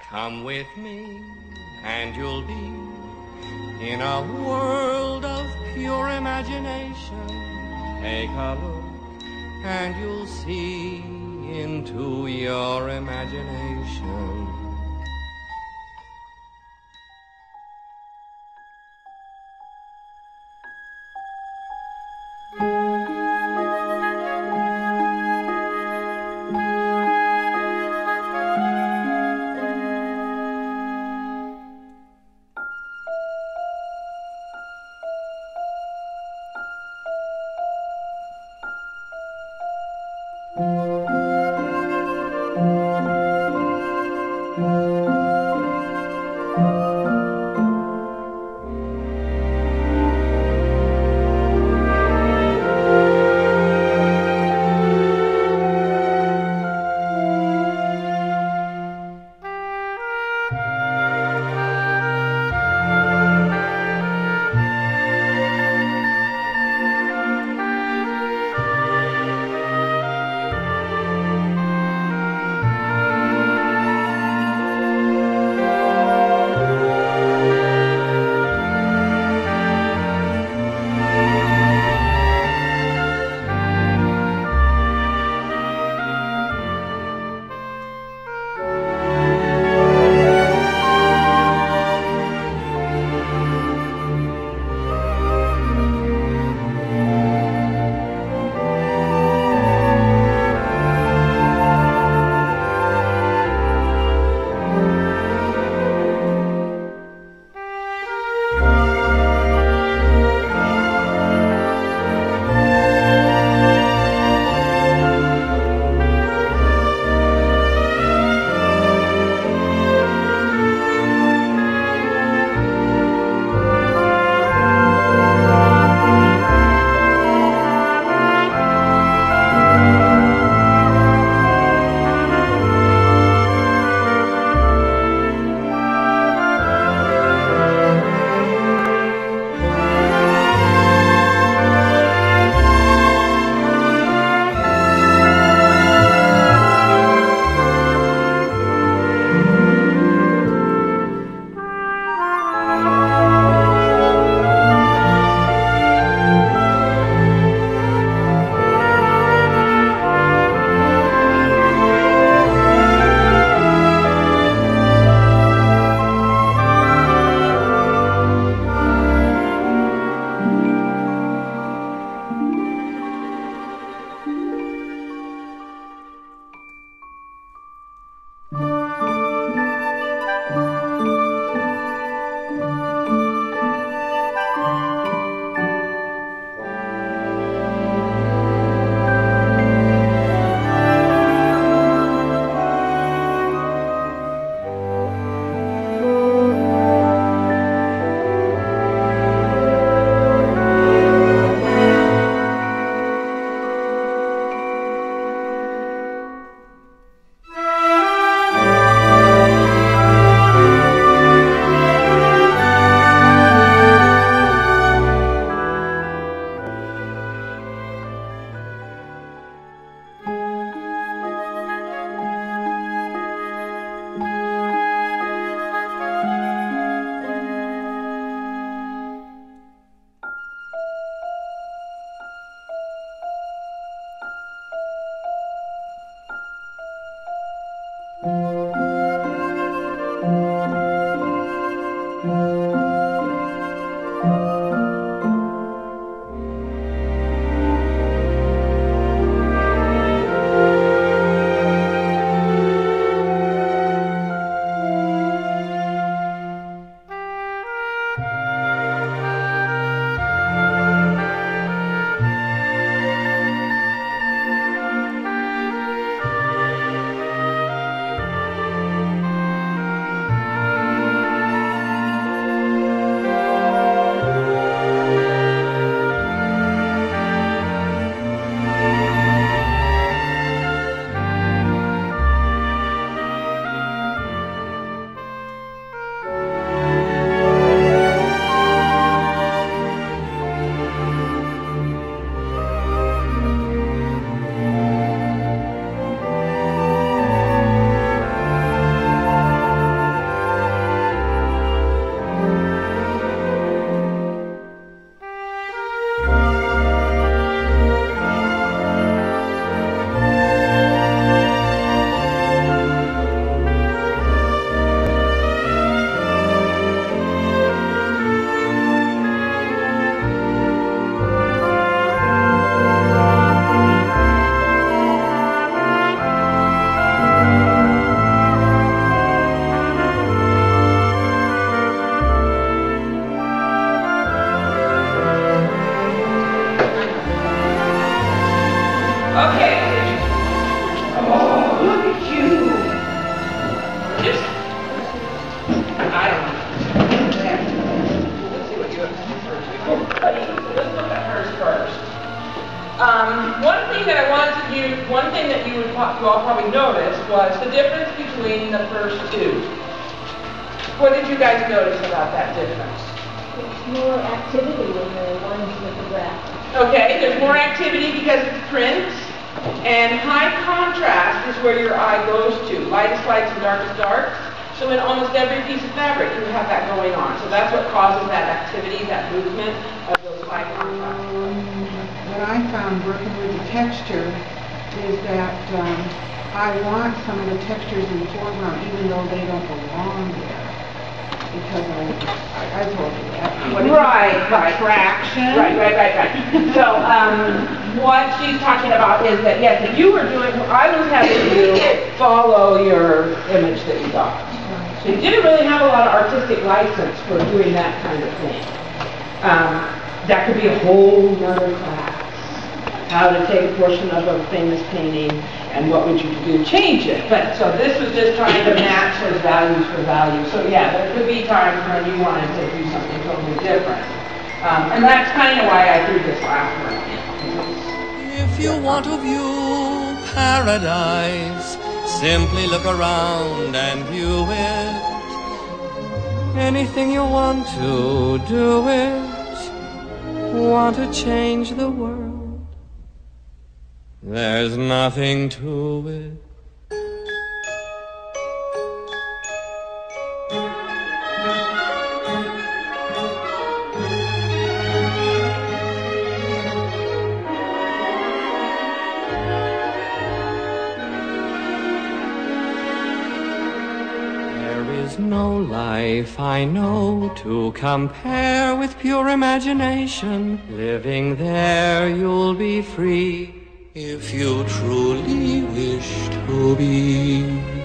Come with me and you'll be in a world of pure imagination. Take a look and you'll see into your imagination. all probably noticed was the difference between the first two. What did you guys notice about that difference? There's more activity in the ones with the grass. Okay, there's more activity because it's print, and high contrast is where your eye goes to. Lightest lights and darkest darks. So in almost every piece of fabric, you have that going on. So that's what causes that activity, that movement of those high contrast. What I found working with the texture is that I want some of the textures in the foreground, even though they don't belong there. Because I told you that. Right. Traction. Right. So what she's talking about is that, yes, if you were doing, I was having you follow your image that you got. So you didn't really have a lot of artistic license for doing that kind of thing. That could be a whole nother class. How to take a portion of a famous painting and what would you do to change it. But so this was just trying to match his values for value. So yeah, there could be times when you wanted to do something totally different. And that's kind of why I threw this last one in. If you want to view paradise, simply look around and view it. Anything you want to do it. Want to change the world. There's nothing to it. There is no life I know to compare with pure imagination. Living there you'll be free. If you truly wish to be.